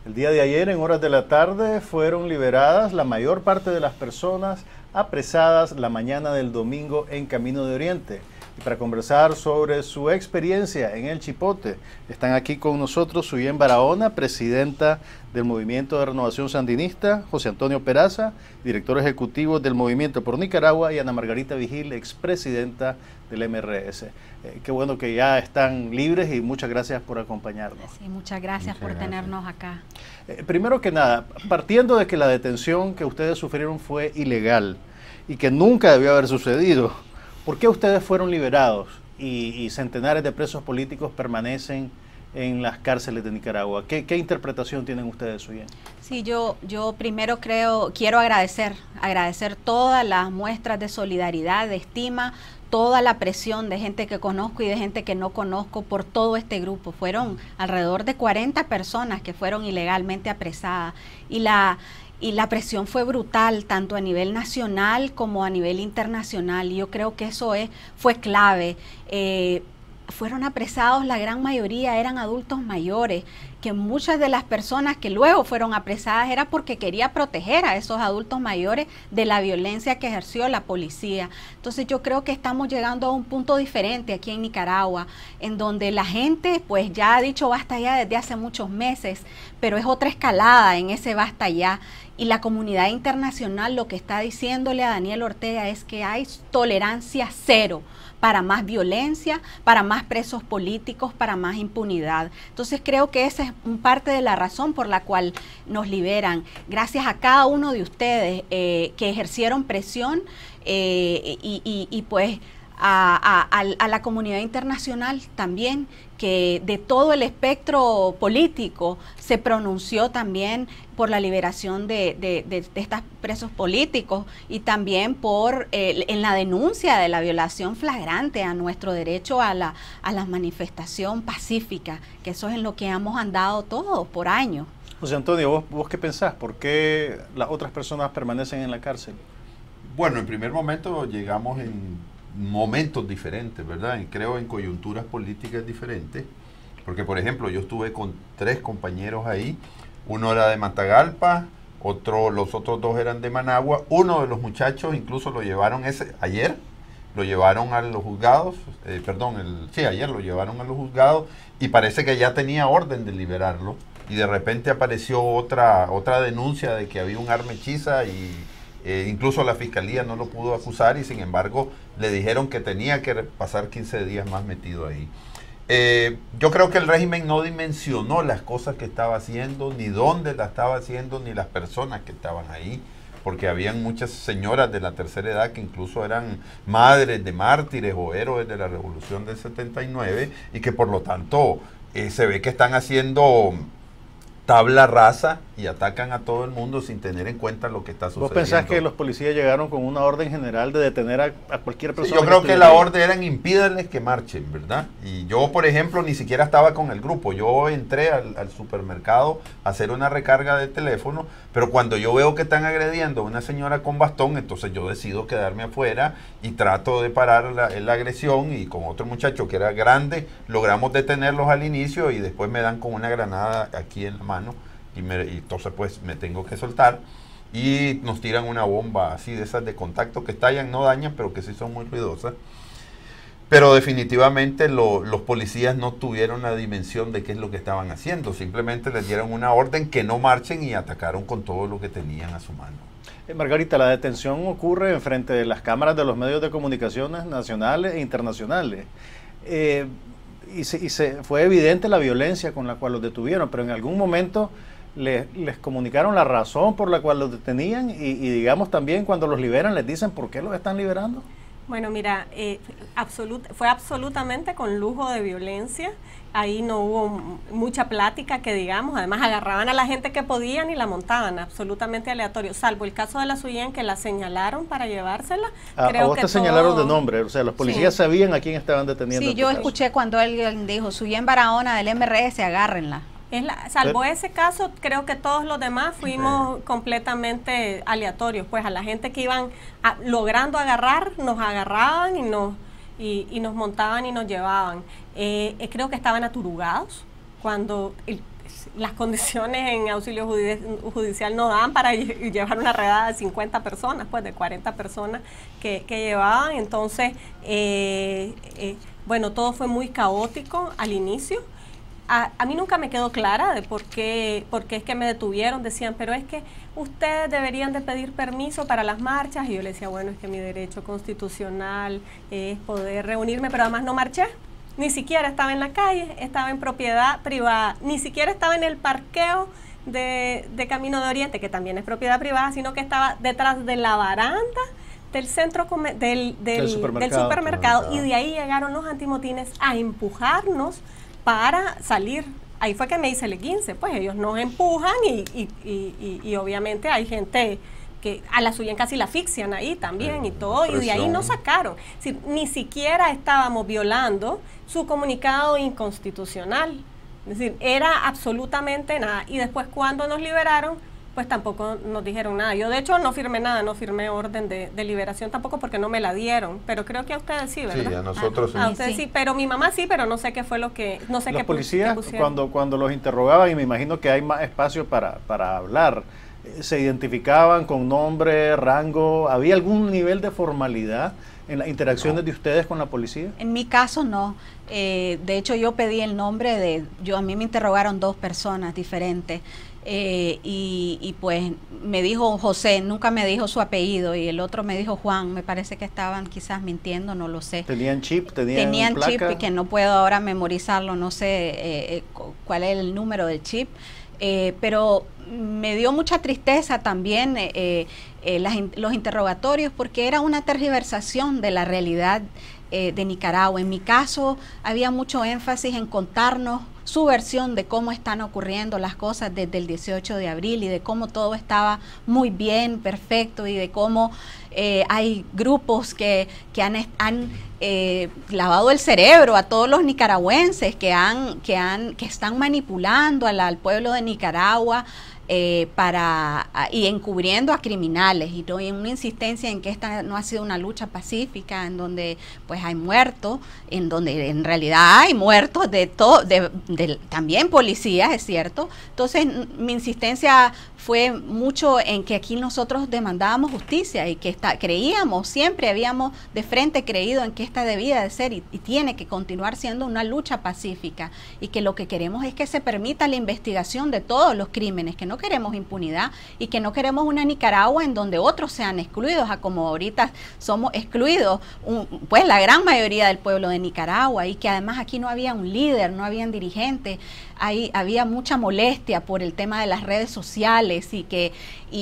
El día de ayer, en horas de la tarde, fueron liberadas la mayor parte de las personas apresadas la mañana del domingo en Camino de Oriente. Y para conversar sobre su experiencia en el Chipote, están aquí con nosotros Suyen Barahona, presidenta del Movimiento de Renovación Sandinista, José Antonio Peraza, director ejecutivo del Movimiento por Nicaragua, y Ana Margarita Vigil, expresidenta del MRS. Qué bueno que ya están libres y muchas gracias por acompañarnos. Sí, muchas gracias por tenernos acá. Primero que nada, partiendo de que la detención que ustedes sufrieron fue ilegal y que nunca debió haber sucedido, ¿por qué ustedes fueron liberados y centenares de presos políticos permanecen en las cárceles de Nicaragua? ¿Qué interpretación tienen ustedes, Suyen? Sí, yo primero quiero agradecer todas las muestras de solidaridad, de estima, toda la presión de gente que conozco y de gente que no conozco por todo este grupo. Fueron alrededor de 40 personas que fueron ilegalmente apresadas y la presión fue brutal, tanto a nivel nacional como a nivel internacional. Y yo creo que eso fue clave. Fueron apresados, la gran mayoría eran adultos mayores, que muchas de las personas que luego fueron apresadas era porque quería proteger a esos adultos mayores de la violencia que ejerció la policía. Entonces yo creo que estamos llegando a un punto diferente aquí en Nicaragua, en donde la gente pues ya ha dicho basta ya desde hace muchos meses, pero es otra escalada en ese basta ya. Y la comunidad internacional lo que está diciéndole a Daniel Ortega es que hay tolerancia cero para más violencia, para más presos políticos, para más impunidad. Entonces creo que esa es parte de la razón por la cual nos liberan. Gracias a cada uno de ustedes que ejercieron presión y pues a la comunidad internacional también, que de todo el espectro político se pronunció también por la liberación de estos presos políticos y también en la denuncia de la violación flagrante a nuestro derecho a la manifestación pacífica, que eso es en lo que hemos andado todos por años. José Antonio, ¿vos qué pensás? ¿Por qué las otras personas permanecen en la cárcel? Bueno, en primer momento llegamos en momentos diferentes, ¿verdad? Creo en coyunturas políticas diferentes, porque por ejemplo yo estuve con 3 compañeros ahí, uno era de Matagalpa, los otros 2 eran de Managua, uno de los muchachos incluso lo llevaron ayer, lo llevaron a los juzgados, ayer lo llevaron a los juzgados y parece que ya tenía orden de liberarlo y de repente apareció otra denuncia de que había un arma hechiza y incluso la fiscalía no lo pudo acusar y sin embargo le dijeron que tenía que pasar 15 días más metido ahí. Yo creo que el régimen no dimensionó las cosas que estaba haciendo, ni dónde las estaba haciendo, ni las personas que estaban ahí, porque habían muchas señoras de la tercera edad que incluso eran madres de mártires o héroes de la revolución del 79 y que por lo tanto se ve que están haciendo tabla rasa y atacan a todo el mundo sin tener en cuenta lo que está sucediendo. ¿Vos pensás que los policías llegaron con una orden general de detener a cualquier persona? Sí, yo creo que la orden era impídanles que marchen, ¿verdad? Y yo, por ejemplo, ni siquiera estaba con el grupo. Yo entré al supermercado a hacer una recarga de teléfono, pero cuando yo veo que están agrediendo a una señora con bastón, entonces yo decido quedarme afuera y trato de parar la agresión y con otro muchacho que era grande, logramos detenerlos al inicio y después me dan con una granada aquí en la mano. Y entonces pues me tengo que soltar y nos tiran una bomba así de esas de contacto que estallan, no dañan, pero que sí son muy ruidosas. Pero definitivamente los policías no tuvieron la dimensión de qué es lo que estaban haciendo, simplemente les dieron una orden que no marchen y atacaron con todo lo que tenían a su mano. Margarita, la detención ocurre enfrente de las cámaras de los medios de comunicaciones nacionales e internacionales. Fue evidente la violencia con la cual los detuvieron, pero en algún momento les comunicaron la razón por la cual los detenían y digamos también cuando los liberan les dicen por qué los están liberando. Bueno, mira, fue absolutamente con lujo de violencia. Ahí no hubo mucha plática que digamos, además agarraban a la gente que podían y la montaban, absolutamente aleatorio, salvo el caso de la Suyen que la señalaron para llevársela. A vos te señalaron de nombre, o sea, los policías sabían a quién estaban deteniendo. Sí, yo escuché cuando alguien dijo, Suyen Barahona del MRS, agárrenla. Salvo ese caso, creo que todos los demás fuimos completamente aleatorios, pues a la gente que iban logrando agarrar, nos agarraban y nos montaban y nos llevaban. Creo que estaban aturugados cuando las condiciones en auxilio judicial no dan para llevar una redada de 50 personas, pues de 40 personas que llevaban. Entonces, bueno, todo fue muy caótico al inicio. A mí nunca me quedó clara de por qué es que me detuvieron. Decían, pero es que ustedes deberían de pedir permiso para las marchas. Y yo le decía, bueno, es que mi derecho constitucional es poder reunirme, pero además no marché. Ni siquiera estaba en la calle, estaba en propiedad privada. Ni siquiera estaba en el parqueo de Camino de Oriente, que también es propiedad privada, sino que estaba detrás de la baranda del centro del supermercado. Y de ahí llegaron los antimotines a empujarnos para salir. Ahí fue que me hice el 15, pues ellos nos empujan y obviamente hay gente que a la suya casi la asfixian ahí también y todo, y de ahí nos sacaron. Ni siquiera estábamos violando su comunicado inconstitucional, es decir, era absolutamente nada. Y después cuando nos liberaron, pues tampoco nos dijeron nada. Yo de hecho no firmé nada, no firmé orden de liberación tampoco porque no me la dieron, pero creo que a ustedes sí, ¿verdad? Sí, a nosotros sí. A ustedes sí, pero mi mamá sí, pero no sé qué fue lo que, no sé los qué policías pusieron. cuando los interrogaban, y me imagino que hay más espacio para hablar, ¿se identificaban con nombre, rango? ¿Había algún nivel de formalidad en las interacciones de ustedes con la policía? En mi caso no. De hecho yo pedí el nombre a mí me interrogaron 2 personas diferentes. Y pues me dijo José, nunca me dijo su apellido, y el otro me dijo Juan. Me parece que estaban quizás mintiendo, no lo sé. ¿Tenían chip? ¿Tenían placa? Chip, que no puedo ahora memorizarlo, no sé cuál es el número del chip. Pero me dio mucha tristeza también los interrogatorios, porque era una tergiversación de la realidad de Nicaragua. En mi caso había mucho énfasis en contarnos su versión de cómo están ocurriendo las cosas desde el 18 de abril y de cómo todo estaba muy bien, perfecto, y de cómo hay grupos que han lavado el cerebro a todos los nicaragüenses, que están manipulando al pueblo de Nicaragua y encubriendo a criminales, y en una insistencia en que esta no ha sido una lucha pacífica, en donde pues hay muertos, en donde en realidad hay muertos también policías, es cierto. Entonces mi insistencia fue mucho en que aquí nosotros demandábamos justicia, y que creíamos, siempre habíamos de frente creído en que esta debía de ser y tiene que continuar siendo una lucha pacífica, y que lo que queremos es que se permita la investigación de todos los crímenes, que no queremos impunidad y que no queremos una Nicaragua en donde otros sean excluidos, a como ahorita somos excluidos pues la gran mayoría del pueblo de Nicaragua, y que además aquí no había un líder, no habían dirigentes. Había mucha molestia por el tema de las redes sociales, y que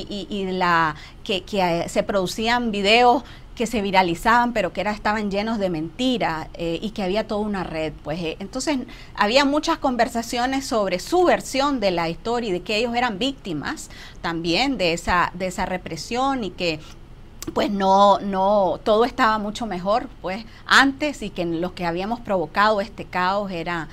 se producían videos que se viralizaban, pero que estaban llenos de mentiras, y que había toda una red. Pues entonces había muchas conversaciones sobre su versión de la historia, y de que ellos eran víctimas también de esa represión, y que pues no todo estaba mucho mejor pues antes, y que los que habíamos provocado este caos era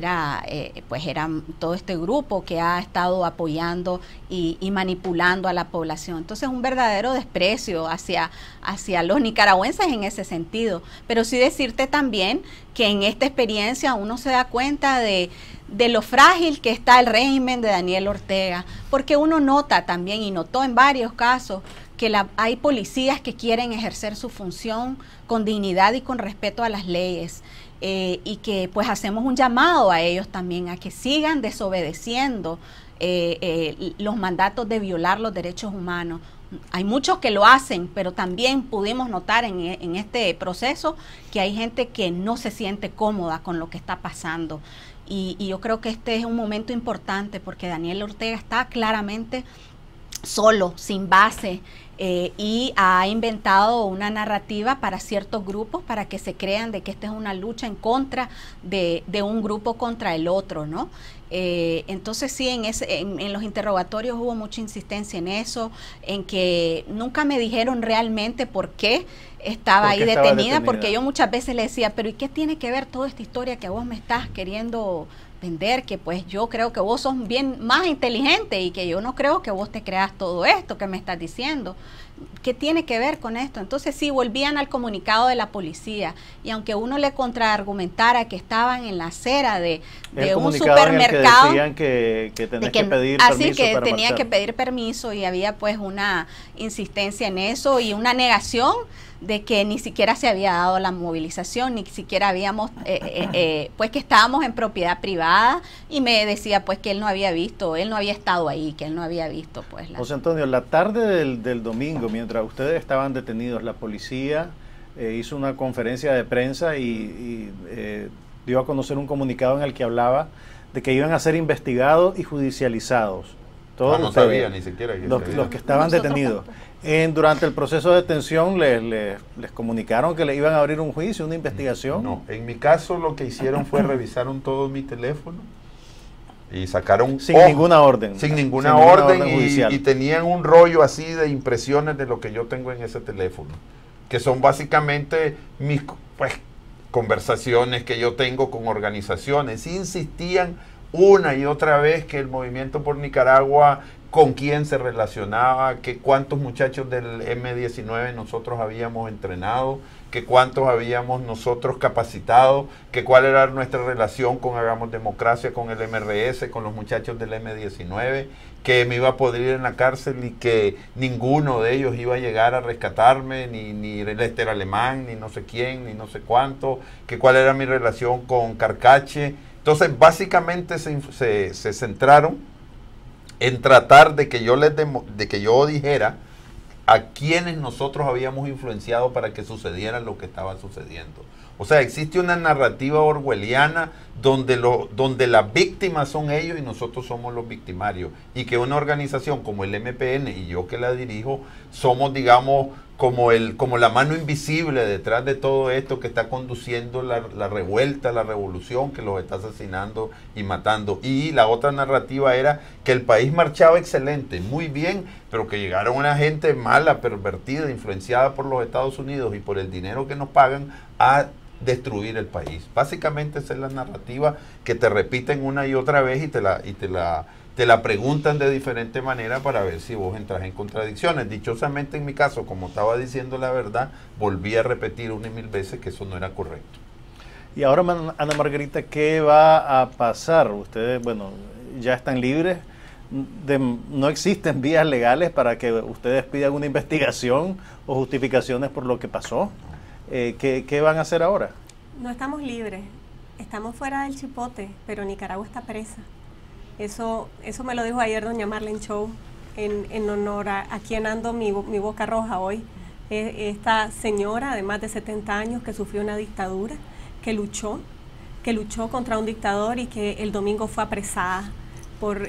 todo este grupo que ha estado apoyando y manipulando a la población. Entonces un verdadero desprecio hacia los nicaragüenses en ese sentido. Pero sí decirte también que en esta experiencia uno se da cuenta de lo frágil que está el régimen de Daniel Ortega, porque uno nota también, y notó en varios casos, que hay policías que quieren ejercer su función con dignidad y con respeto a las leyes, y que pues hacemos un llamado a ellos también a que sigan desobedeciendo los mandatos de violar los derechos humanos. Hay muchos que lo hacen, pero también pudimos notar en este proceso que hay gente que no se siente cómoda con lo que está pasando. Y yo creo que este es un momento importante, porque Daniel Ortega está claramente solo, sin base, y ha inventado una narrativa para ciertos grupos para que se crean de que esta es una lucha en contra de un grupo contra el otro, ¿no? Entonces sí, en los interrogatorios hubo mucha insistencia en eso, en que nunca me dijeron realmente por qué estaba ahí detenida, porque yo muchas veces le decía, pero ¿y qué tiene que ver toda esta historia que vos me estás queriendo vender? Que pues yo creo que vos sos bien más inteligente, y que yo no creo que vos te creas todo esto que me estás diciendo. ¿qué tiene que ver con esto? Entonces sí, volvían al comunicado de la policía, y aunque uno le contraargumentara que estaban en la acera de un supermercado, decían que tenían que pedir permiso, así que para tenían marchar. que pedir permiso, y había pues una insistencia en eso y una negación de que ni siquiera se había dado la movilización, ni siquiera habíamos, pues que estábamos en propiedad privada, y me decía pues que él no había visto, él no había estado ahí, que él no había visto pues José Antonio, la tarde del domingo, mientras ustedes estaban detenidos, la policía hizo una conferencia de prensa y dio a conocer un comunicado en el que hablaba de que iban a ser investigados y judicializados. Todos no ustedes, sabía ni siquiera que los que estaban detenidos. Durante el proceso de detención les comunicaron que le iban a abrir un juicio, una investigación. No, en mi caso lo que hicieron fue revisaron todo mi teléfono y sacaron sin ninguna orden. Sin ninguna orden judicial. Y tenían un rollo así de impresiones de lo que yo tengo en ese teléfono, que son básicamente mis pues conversaciones que yo tengo con organizaciones. Insistían una y otra vez que el Movimiento por Nicaragua, con quién se relacionaba, que cuántos muchachos del M19 nosotros habíamos entrenado, que cuántos habíamos nosotros capacitado, que cuál era nuestra relación con Hagamos Democracia, con el MRS, con los muchachos del M19, que me iba a poder ir en la cárcel y que ninguno de ellos iba a llegar a rescatarme, ni Lester Alemán, ni no sé quién, ni no sé cuánto, que cuál era mi relación con Carcache. Entonces básicamente se centraron en tratar de que yo dijera a quienes nosotros habíamos influenciado para que sucediera lo que estaba sucediendo. O sea, existe una narrativa orwelliana donde las víctimas son ellos y nosotros somos los victimarios. Y que una organización como el MPN y yo que la dirijo somos, digamos, como la mano invisible detrás de todo esto que está conduciendo la revuelta, la revolución, que los está asesinando y matando. Y la otra narrativa era que el país marchaba excelente, muy bien, pero que llegaron una gente mala, pervertida, influenciada por los Estados Unidos y por el dinero que nos pagan a destruir el país. Básicamente esa es la narrativa que te repiten una y otra vez y te la preguntan de diferente manera para ver si vos entras en contradicciones. Dichosamente en mi caso, como estaba diciendo la verdad, volví a repetir una y mil veces que eso no era correcto. Y ahora, Ana Margarita, ¿qué va a pasar? Ustedes, bueno, ya están libres, no existen vías legales para que ustedes pidan una investigación o justificaciones por lo que pasó. ¿Qué van a hacer ahora? No estamos libres, estamos fuera del chipote, pero Nicaragua está presa. Eso me lo dijo ayer doña Marlene Chow en honor a quien ando mi boca roja hoy. Esta señora de más de 70 años que sufrió una dictadura, que luchó contra un dictador y que el domingo fue apresada por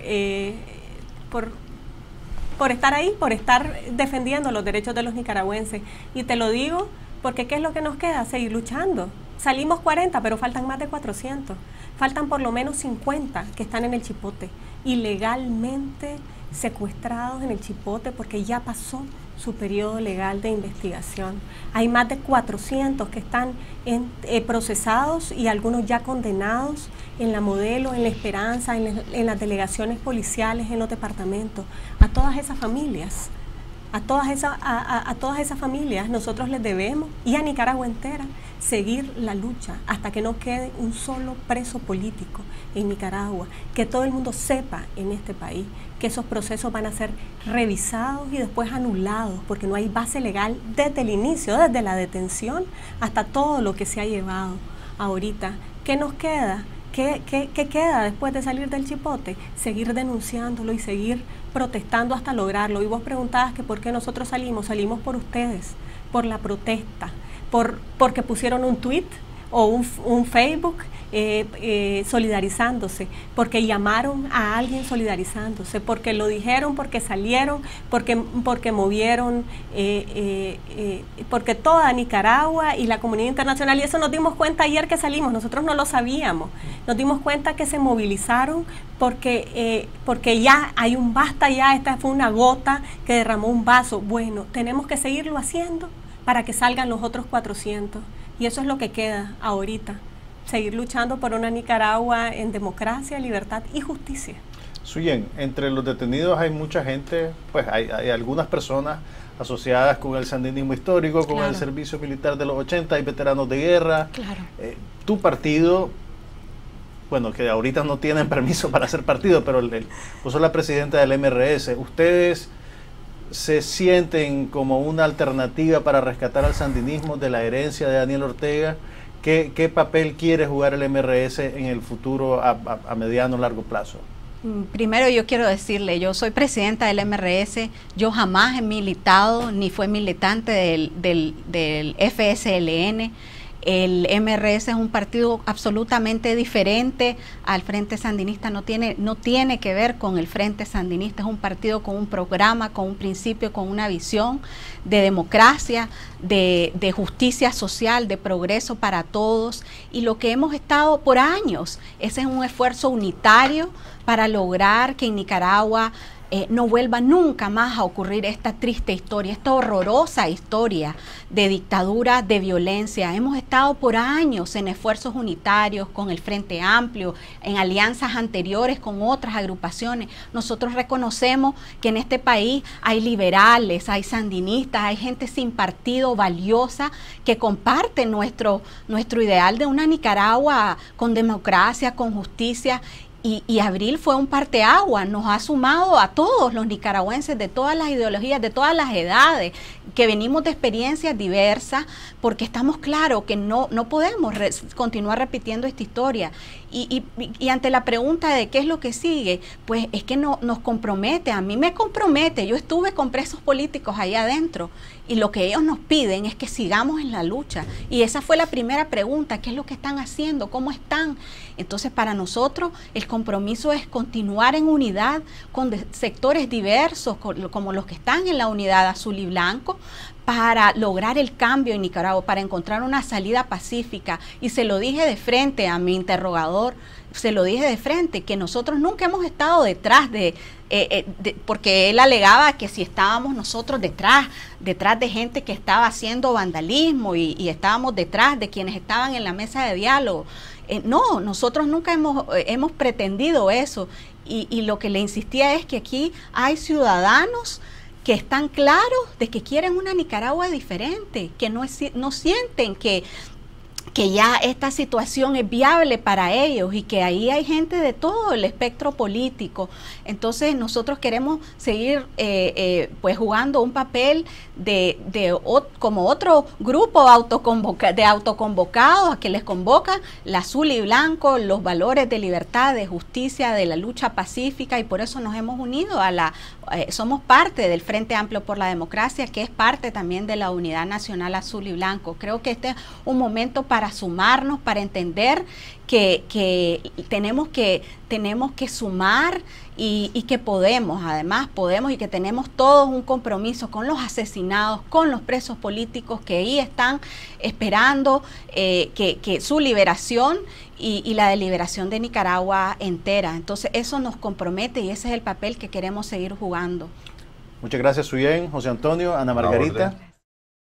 estar ahí, por estar defendiendo los derechos de los nicaragüenses. Y te lo digo porque ¿qué es lo que nos queda? Seguir luchando. Salimos 40, pero faltan más de 400. Faltan por lo menos 50 que están en el chipote, ilegalmente secuestrados en el chipote porque ya pasó su periodo legal de investigación. Hay más de 400 que están procesados y algunos ya condenados en la Modelo, en La Esperanza, en las delegaciones policiales, en los departamentos. A todas esas familias, a todas esas familias nosotros les debemos, y a Nicaragua entera, seguir la lucha hasta que no quede un solo preso político en Nicaragua, que todo el mundo sepa en este país que esos procesos van a ser revisados y después anulados, porque no hay base legal desde el inicio, desde la detención hasta todo lo que se ha llevado ahorita. ¿Qué nos queda? ¿Qué queda después de salir del chipote? Seguir denunciándolo y seguir protestando hasta lograrlo. Y vos preguntabas que por qué nosotros salimos por ustedes, por la protesta, porque pusieron un tweet o un Facebook solidarizándose, porque llamaron a alguien solidarizándose, porque lo dijeron, porque salieron, porque movieron, porque toda Nicaragua y la comunidad internacional, y eso nos dimos cuenta ayer que salimos, nosotros no lo sabíamos, nos dimos cuenta que se movilizaron porque ya hay un basta, ya esta fue una gota que derramó un vaso. Bueno, tenemos que seguirlo haciendo para que salgan los otros 400. Y eso es lo que queda ahorita, seguir luchando por una Nicaragua en democracia, libertad y justicia. Suyen, entre los detenidos hay mucha gente, pues hay algunas personas asociadas con el sandinismo histórico, con el servicio militar de los 80, hay veteranos de guerra. Claro. Tu partido, bueno, que ahorita no tienen permiso para hacer partido, pero vos sos la presidenta del MRS. ¿Ustedes se sienten como una alternativa para rescatar al sandinismo de la herencia de Daniel Ortega? ¿Qué papel quiere jugar el MRS en el futuro a mediano o largo plazo? Primero yo quiero decirle, yo soy presidenta del MRS, yo jamás he militado ni fue militante del FSLN. El MRS es un partido absolutamente diferente al Frente Sandinista, no tiene que ver con el Frente Sandinista, es un partido con un programa, con un principio, con una visión de democracia, de justicia social, de progreso para todos, y lo que hemos estado por años, ese es un esfuerzo unitario para lograr que en Nicaragua no vuelva nunca más a ocurrir esta triste historia, esta horrorosa historia de dictadura, de violencia. Hemos estado por años en esfuerzos unitarios con el Frente Amplio, en alianzas anteriores con otras agrupaciones. Nosotros reconocemos que en este país hay liberales, hay sandinistas, hay gente sin partido valiosa que comparte nuestro ideal de una Nicaragua con democracia, con justicia. Y Abril fue un parteaguas, nos ha sumado a todos los nicaragüenses de todas las ideologías, de todas las edades, que venimos de experiencias diversas, porque estamos claros que no podemos continuar repitiendo esta historia. Y ante la pregunta de qué es lo que sigue, pues es que nos compromete, a mí me compromete, yo estuve con presos políticos ahí adentro, y lo que ellos nos piden es que sigamos en la lucha. Y esa fue la primera pregunta, ¿qué es lo que están haciendo? ¿Cómo están? Entonces, para nosotros el compromiso es continuar en unidad con sectores diversos, como los que están en la unidad azul y blanco, para lograr el cambio en Nicaragua, para encontrar una salida pacífica. Y se lo dije de frente a mi interrogador, se lo dije de frente, que nosotros nunca hemos estado detrás porque él alegaba que si estábamos nosotros detrás de gente que estaba haciendo vandalismo y estábamos detrás de quienes estaban en la mesa de diálogo. No, nosotros nunca hemos pretendido eso, y lo que le insistía es que aquí hay ciudadanos que están claros de que quieren una Nicaragua diferente, que no sienten que ya esta situación es viable para ellos, y que ahí hay gente de todo el espectro político. Entonces nosotros queremos seguir pues jugando un papel como otro grupo de autoconvocados a que les convoca la azul y blanco, los valores de libertad, de justicia, de la lucha pacífica, y por eso nos hemos unido somos parte del Frente Amplio por la Democracia, que es parte también de la Unidad Nacional Azul y Blanco. Creo que este es un momento para sumarnos, para entender que tenemos que sumar, y que además podemos, y que tenemos todos un compromiso con los asesinados, con los presos políticos que ahí están esperando que su liberación y la de liberación de Nicaragua entera. Entonces eso nos compromete, y ese es el papel que queremos seguir jugando. Muchas gracias, Suyen, José Antonio, Ana Margarita.